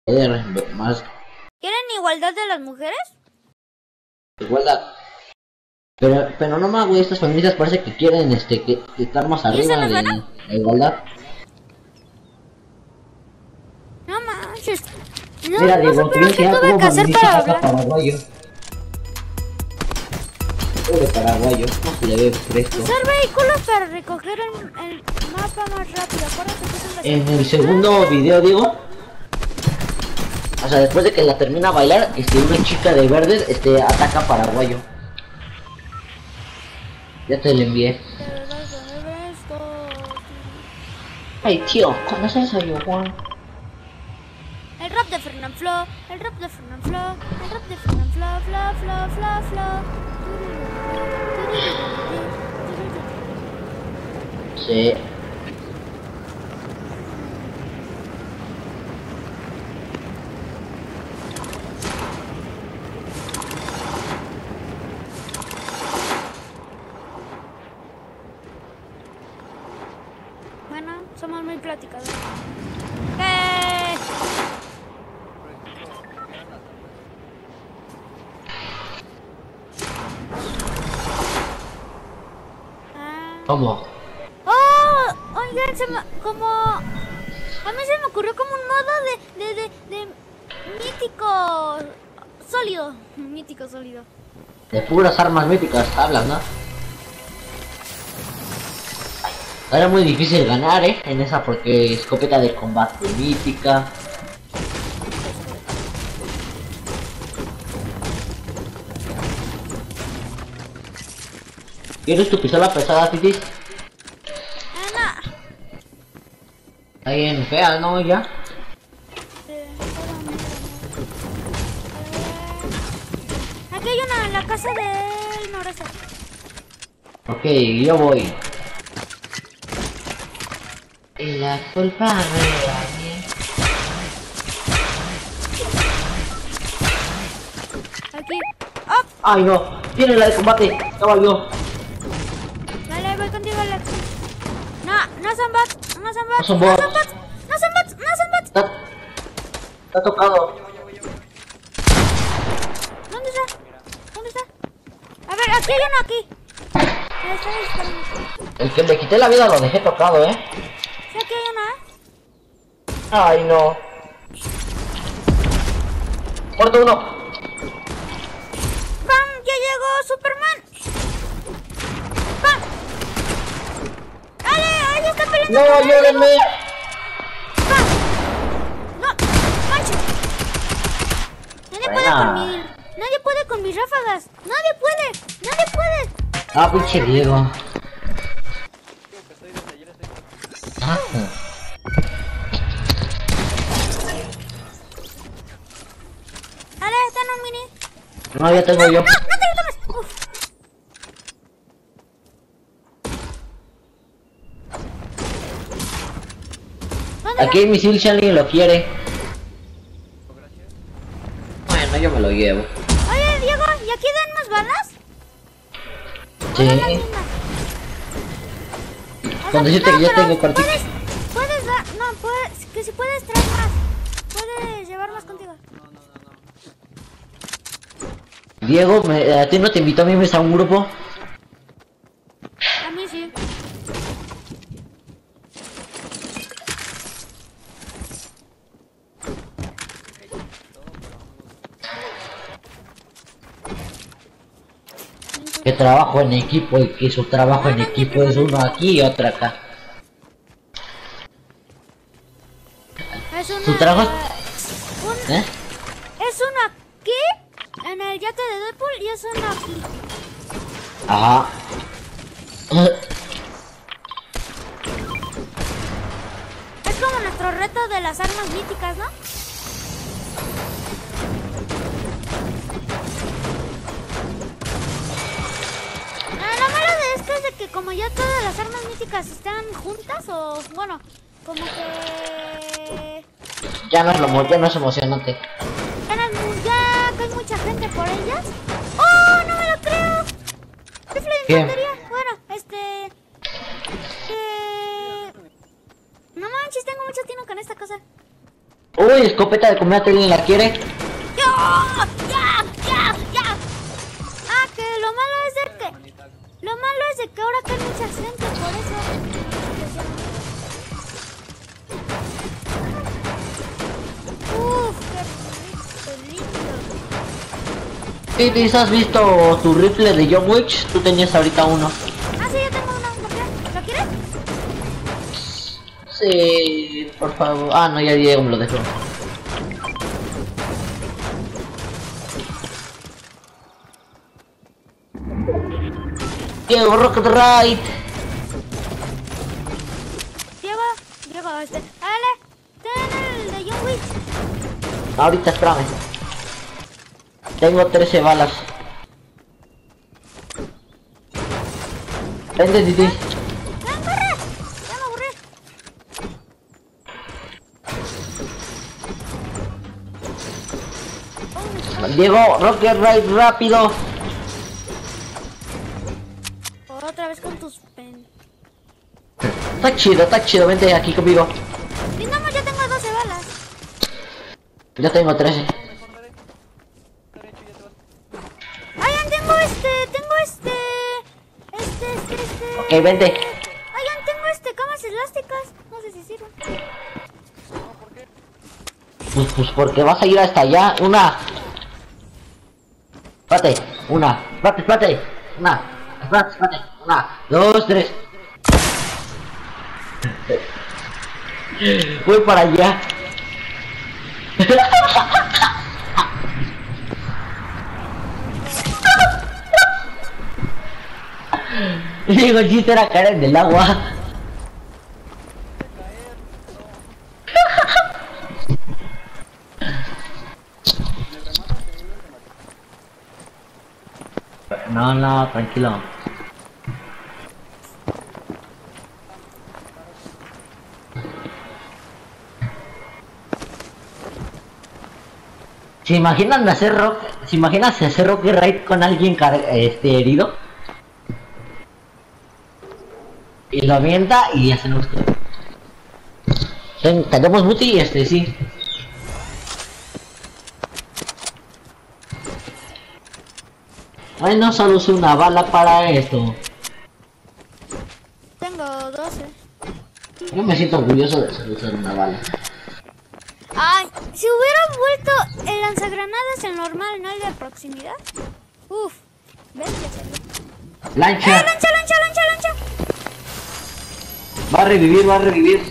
más ¿Quieren igualdad de las mujeres? igualdad. Pero no más, güey, estas feministas parece que quieren que estar más arriba no es de bueno? la igualdad. No manches. No, Mira, no Diego, te voy a supieron qué enseñar tuve cómo que hacer feminista para mapa hablar. paraguayo. Pobre paraguayo, ¿cómo se le ve fresco? Usar vehículos para recoger el mapa más rápido. Acuérdate que es En el segundo video, digo, o sea, después de que la termina a bailar, una chica de verde, ataca a paraguayo. Ya te lo envié. Ay, tío, ¿conoces a yo, Juan? El rap de Fernand Flo, el rap de Fernand Flo, el rap de Fernand Flo, Flo, Flo, Flo, Flo. Sí. Bueno, somos muy platicadores. ¿Cómo? Oh, oigan, como a mí se me ocurrió como un modo de mítico sólido, mítico sólido. De puras armas míticas hablas, ¿no? Era muy difícil ganar, en esa porque escopeta de combate mítica. ¿Quieres tu pistola pesada, Titis? No. Está bien fea, ¿no? Ya. Aquí hay una en la casa del noreste. Ok, yo voy. Y la culpa no era mía. Aquí. ¡Oh! Ay, no. Tiene la de combate. Caballo. Vale, voy contigo, Alex. No son bots. No son bots. No son bots. No son bots. No son bots. No son bots. Está tocado. ¿Dónde está? ¿Dónde está? A ver, aquí hay uno aquí. Me está disparando. El que le quité la vida lo dejé tocado, Sí, aquí hay uno, Ay, no. Muerto uno. ¡Pam! ¡Ya llegó Superman! ¡Pam! ¡Ale! ¡Ahí está peleando! No, con él, ayúdenme. Diego! ¡Pam! ¡No! ¡Manches! Nadie puede con mis ráfagas. Nadie puede. Ah, pinche Diego. Ah. Ale, está en un mini. No, ya tengo yo. No te lo tomes. Uf. ¿Dónde Aquí hay misil si alguien lo quiere. Bueno, yo me lo llevo. va? Oye, Diego, ¿y aquí dan más balas? Sí. ¿O dan las mismas? O Con sea, decirte que ya pero tengo partido. puedes dar, no, puedes, que si puedes traer más, puedes llevar más contigo. Diego, ¿a ti no te invitó a mí a un grupo? A mí sí. Que trabajo en equipo y que su trabajo en equipo es uno aquí y otro acá. Es una... ¿Su trabajo? ¿Eh? Es uno aquí, en el yate de Deadpool, y es uno aquí. Ajá. Es como nuestro reto de las armas míticas, ¿no? Lo malo de esto es de que como ya todas las armas míticas están juntas, o bueno, como que... Ya no es emocionante. Ya que hay mucha gente por ellas. ¡Oh, no me lo creo! Rifle de ¿Qué? infantería. Bueno, no manches, tengo mucho tino con esta cosa. Uy, escopeta de combate, ¿alguien la quiere? ¡Ya! ¡Ya! ¡Ya! ¡Ya! Ah, que lo malo es de que... Lo malo es de que ahora cae mucha gente, por eso... Uf, qué lindo. Titis, ¿has visto tu rifle de John Wick? Tú tenías ahorita uno. Ah, sí, yo tengo uno. ¿Por qué? ¿Lo quieres? Sí, por favor. Ah, no, ya Diego me lo dejó. Diego, Rocket Ride. Diego, dale, ten el de John Wick. Ahorita, espérame. Tengo 13 balas. Vente, Titi. ¡Ven, corre! Ya me aburrí. Diego, Rocket Ride rápido. Otra vez con tus pen. Está chido, vente aquí conmigo. Brindamos, yo tengo 12 balas. Yo tengo 13. Oigan, tengo Ok, vente. Oigan, tengo camas elásticas. No sé si sirven. Pues porque vas a ir hasta allá. Una. Espérate. Una. Espérate. Una. Espérate. Una, dos, tres. Voy para allá. Digo, el chiste era caer en el agua. No, tranquilo. ¿Se imaginan hacer Rocket Ride con alguien herido? Y lo avienta y hacemos que... Tenemos booty y sí. Ay, no solo usé una bala para esto. Tengo 12. Yo me siento orgulloso de solo usar una bala. Ay, si hubiera vuelto el lanzagranadas el normal, no el de proximidad. Uf, ves, ya salió. ¡Lancha! ¡Lancha! Va a revivir.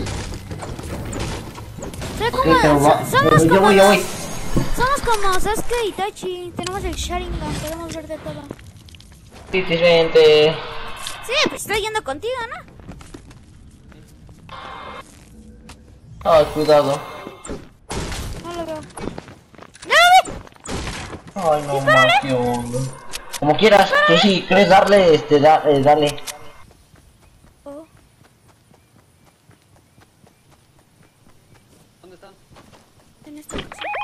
Soy Ok, como, pero somos yo como voy. Somos como Sasuke y Itachi. Tenemos el Sharingan, podemos ver de todo. Sí, vente. Sí, pues estoy yendo contigo, ¿no? Ay, cuidado. No lo veo. ¡Ya lo vi! Ay, no más, qué onda. Como quieras, tú si quieres darle, dale. Oh. ¿Dónde están? En esta.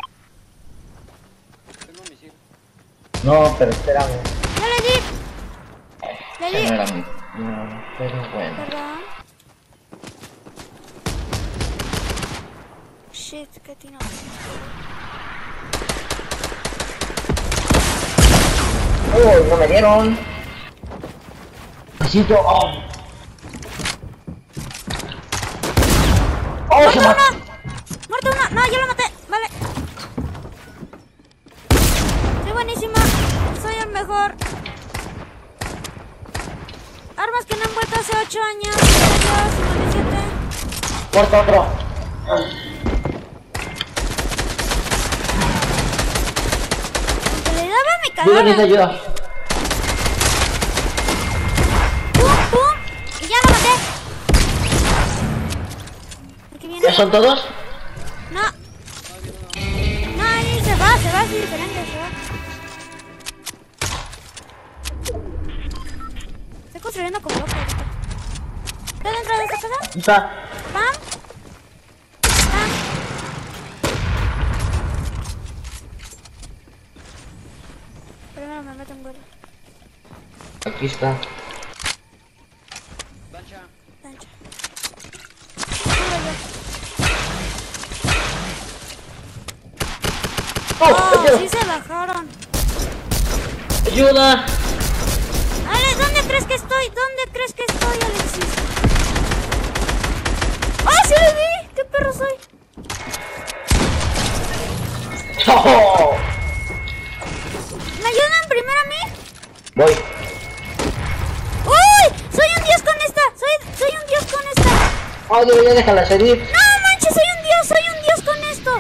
Tengo misil. No, pero espérame. ¡Ya le di! ¡Le Ese di! no era mi. No, pero bueno. Perdón. Shit, qué tino. Uy, no me dieron. Necesito. Oh, ¡Muerto se uno! mató. ¡Muerto uno! ¡No, yo lo maté! Vale. Soy buenísima. Soy el mejor. Armas que no han vuelto hace 8 años. 57. Muerto otro. Que le daba mi Yo necesito cadáver. ayuda. ¡Pum, pum! Y ya lo maté. Aquí viene. ¿Ya son todos? No. No, ahí se va, es diferente, se va. Estoy construyendo como loco ahorita. ¿Estás dentro de esta casa? Está. ¡Pam! ¡Pam! Primero me meto un huevo. Aquí está. Lancha. Lancha. Oh, ayuda. sí se bajaron. Ayuda. Ale, ¿dónde crees que estoy? ¿Dónde crees que estoy, Alexis? ¡Ah, sí lo vi! ¡Qué perro soy! ¡Oh! ¿Me ayudan primero a mí? Voy. ¡Uy! ¡Soy un dios con esta! ¡Soy un dios con esta! Ay, ya déjala salir. ¡No manches! ¡Soy un dios con esto!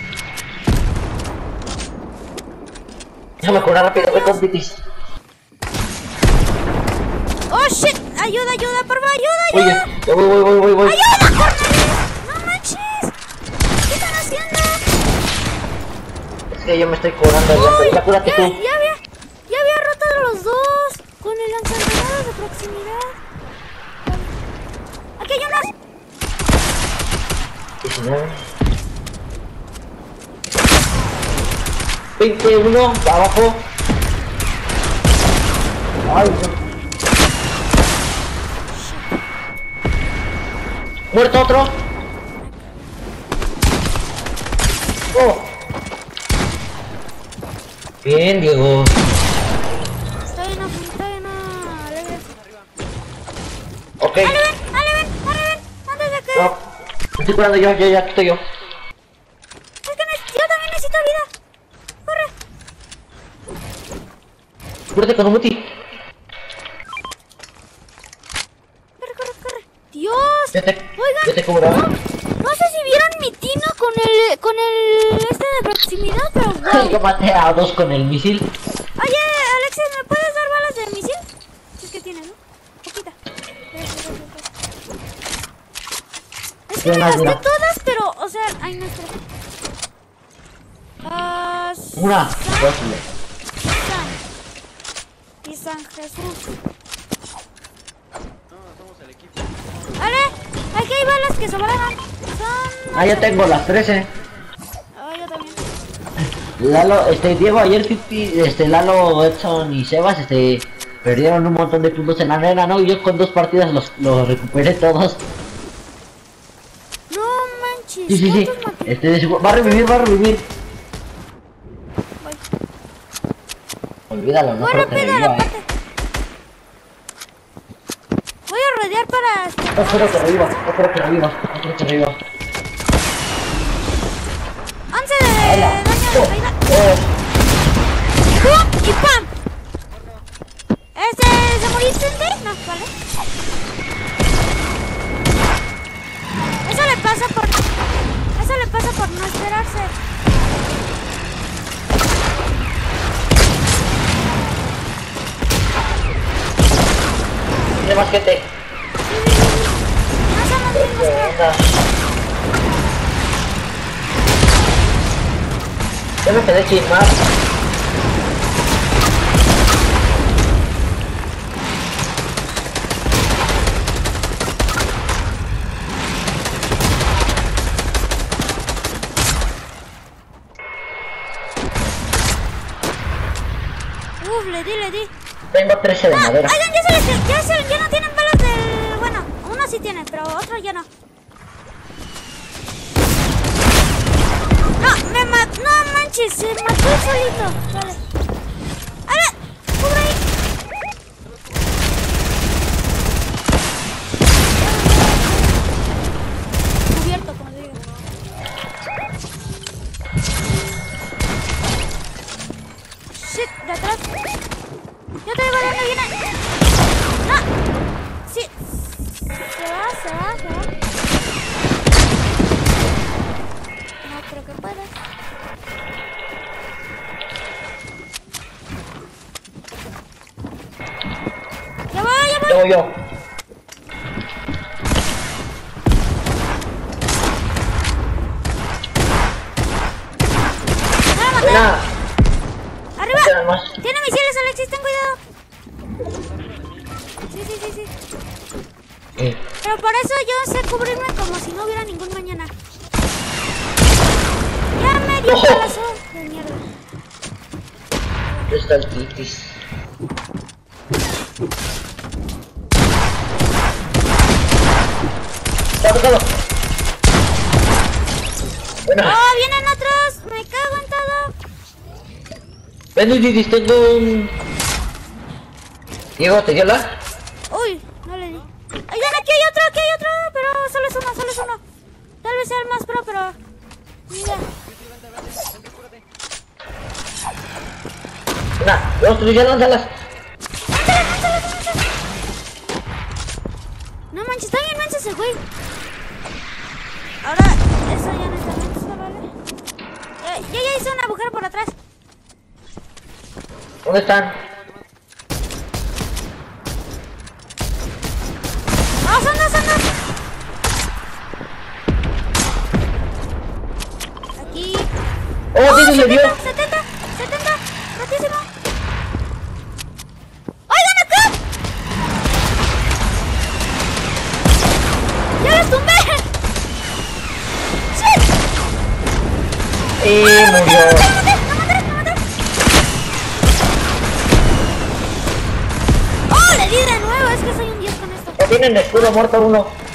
Déjame curar rápido, voy con Pitis. ¡Oh, shit! ¡Ayuda, ayuda! ¡Por favor, ayuda, ayuda! Oye, voy. ¡Ayuda, Cornelis! ¡No manches! ¿Qué están haciendo? Es que yo me estoy curando, Uy, ya cúrate tú. ya había roto a los dos con el lanzagranadas de proximidad. Aquí hay unas. 19. 21, abajo. Ay, muerto otro. Oh. Bien, Diego. Está bien, alegre. Ok. Ale, ven. Antes de que. No. Me estoy curando yo, ya, aquí estoy yo. Es que yo también necesito vida. Corre. Cúrate con un muti. Corre. Dios. Yo Oigan. te cubro. No sé si vieron mi tino con el este de proximidad, pero wow. Yo maté a dos con el misil. Oye, Alexis, ¿me puedes dar balas de misil? Si es que tienes, ¿no? Poquita. Es que me gasté todas, pero, o sea, ay, no, espera. Una. Dos. Y San Jesús. Vale, aquí hay balas que sobraron. Son... Ah, ya tengo las 13. Ah, yo también. Lalo, Diego, ayer Lalo, Edson y Sebas, perdieron un montón de puntos en la arena, ¿no? Y yo con 2 partidas los recuperé todos. No manches. Sí. ¿Cuántos Va a revivir. Voy. Olvídalo, no Voy creo que rápido a la reviva, parte. Voy a rodear para... No creo que reviva. 11 de daño de caída. ¡Pum! ¡Y pam! ¿Se murió instante? No, vale. Eso le pasa por no esperarse. Tiene más gente. Más o menos. Yo me quedé sin más. Le di. Tengo 13 de madera. Oigan, ya no tienen balas de... Bueno, uno sí tiene, pero otro ya no. No manches, se mató solito. Vale. ¡Ale! ¡Cubre ahí! Cubierto, como digo. Shit, de atrás. Yo te digo dónde viene. ¡No! Sí. Se va. No creo que pueda. Ya voy. Tengo yo. Buena. ¡Arriba! Quedan más. ¡Tiene misiles, Alexis! ¡Ten cuidado! Sí. Pero por eso yo sé cubrirme como si no hubiera ningún mañana. ¡Ya me dio un balazo de mierda! ¿Dónde está el Titis? ¡Está tocado! Bueno. ¡Oh, vienen otros! ¡Me cago en todo! Ven, Iris, tengo un... Diego, ¿te dio la? Uy, no le di. Oigan, aquí hay otro, pero solo es uno. Tal vez sea el más pro, pero... Mira. Una, dos, tres, ya lánzalas. ¡Lánzalas! No manches, está bien manches ese güey. Ahora, eso ya no está manches, ¿vale? Ya hice un agujero por atrás. ¿Dónde están? ¡Oh, son dos! Aquí. ¡Oh, sí, le dio! 70, rotísimo. ¡Oigan acá! ¡Ya los tumbé! ¡Shit! Y murió. ¡Lo maté! ¡Oh, le di de nuevo! Es que soy un 10 con esto. Ya tienen escudo muerto uno.